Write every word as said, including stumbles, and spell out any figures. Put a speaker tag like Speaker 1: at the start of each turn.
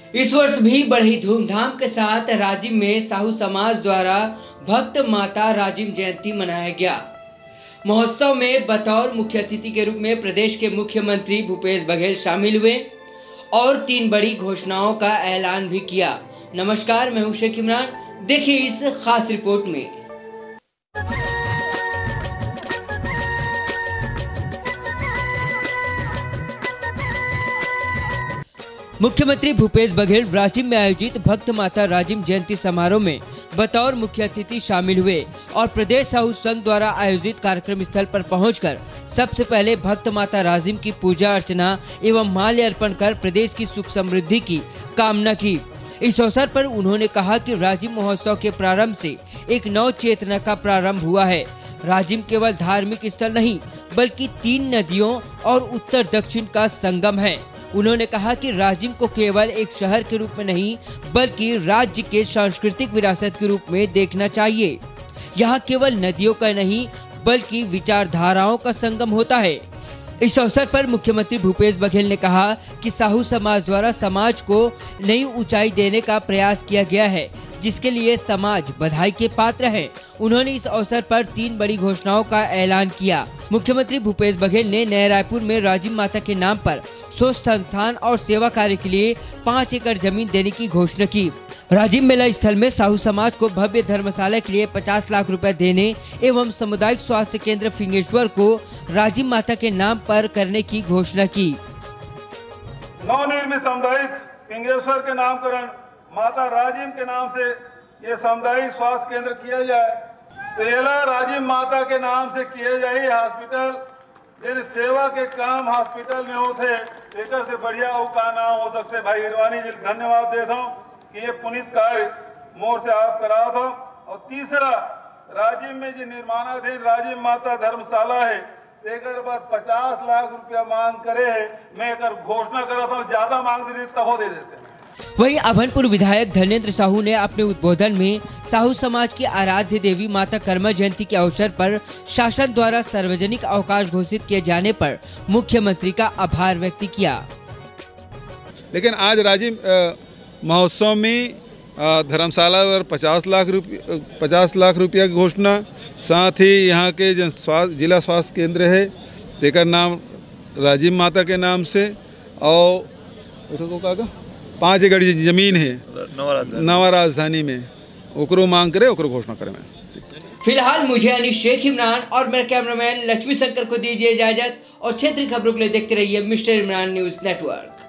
Speaker 1: इस वर्ष भी बड़ी धूमधाम के साथ राजिम में साहू समाज द्वारा भक्त माता राजिम जयंती मनाया गया। महोत्सव में बतौर मुख्य अतिथि के रूप में प्रदेश के मुख्यमंत्री भूपेश बघेल शामिल हुए और तीन बड़ी घोषणाओं का ऐलान भी किया। नमस्कार, मैं हूं शेख इमरान। देखिए इस खास रिपोर्ट में। मुख्यमंत्री भूपेश बघेल राजिम में आयोजित भक्त माता राजिम जयंती समारोह में बतौर मुख्य अतिथि शामिल हुए और प्रदेश साहू संघ द्वारा आयोजित कार्यक्रम स्थल पर पहुंचकर सबसे पहले भक्त माता राजिम की पूजा अर्चना एवं माल्य अर्पण कर प्रदेश की सुख समृद्धि की कामना की। इस अवसर पर उन्होंने कहा कि राजिम महोत्सव के प्रारंभ से एक नव चेतना का प्रारंभ हुआ है। राजिम केवल धार्मिक स्थल नहीं बल्कि तीन नदियों और उत्तर दक्षिण का संगम है। उन्होंने कहा कि राजिम को केवल एक शहर के रूप में नहीं बल्कि राज्य के सांस्कृतिक विरासत के रूप में देखना चाहिए। यहाँ केवल नदियों का नहीं बल्कि विचारधाराओं का संगम होता है। इस अवसर पर मुख्यमंत्री भूपेश बघेल ने कहा कि साहू समाज द्वारा समाज को नई ऊंचाई देने का प्रयास किया गया है, जिसके लिए समाज बधाई के पात्र है। उन्होंने इस अवसर पर तीन बड़ी घोषणाओं का ऐलान किया। मुख्यमंत्री भूपेश बघेल ने नया रायपुर में राजिम माता के नाम पर शोध संस्थान और सेवा कार्य के लिए पाँच एकड़ जमीन देने की घोषणा की। राजिम मेला स्थल में साहू समाज को भव्य धर्मशाला के लिए पचास लाख रुपए देने एवं सामुदायिक स्वास्थ्य केंद्र फिंगेश्वर को राजिम माता के नाम पर करने की घोषणा की।
Speaker 2: नवनिर्मित सामुदायिक फिंगेश्वर के नामकरण माता राजिम के नाम से ये सामुदायिक स्वास्थ्य केंद्र किया जाए। पहला राजिम माता के नाम से किए जाए हॉस्पिटल, जिन सेवा के काम हॉस्पिटल में होते एक से बढ़िया का नाम हो सकते। भाई हिरवानी जी धन्यवाद देता हूँ कि ये पुनीत कार्य मोर से आप करा था। और तीसरा राजिम में जो निर्माणाधीन राजिम माता धर्मशाला है एक बाद पचास लाख रुपया मांग करे है। मैं एक घोषणा करा था, ज्यादा मांग दे तब हो दे देते हैं।
Speaker 1: वहीं अभनपुर विधायक धर्मेंद्र साहू ने अपने उद्बोधन में साहू समाज की आराध्य देवी माता कर्मा जयंती के अवसर पर शासन द्वारा सार्वजनिक अवकाश घोषित किए जाने पर मुख्यमंत्री का आभार व्यक्त किया।
Speaker 3: लेकिन आज राजिम महोत्सव में धर्मशाला पर पचास लाख रुपये पचास लाख रुपया की घोषणा, साथ ही यहाँ के जन स्वास्थ्य जिला स्वास्थ्य केंद्र है तेकर नाम राजिम माता के नाम से, और पाँच एकड़ जमीन है नवा राजधानी में, ओकरो मांग करे ओकरो घोषणा करे। मैं
Speaker 1: फिलहाल मुझे यानी शेख इमरान और मेरे कैमरामैन लक्ष्मी शंकर को दीजिए इजाजत और क्षेत्रीय खबरों के लिए देखते रहिए मिस्टर इमरान न्यूज नेटवर्क।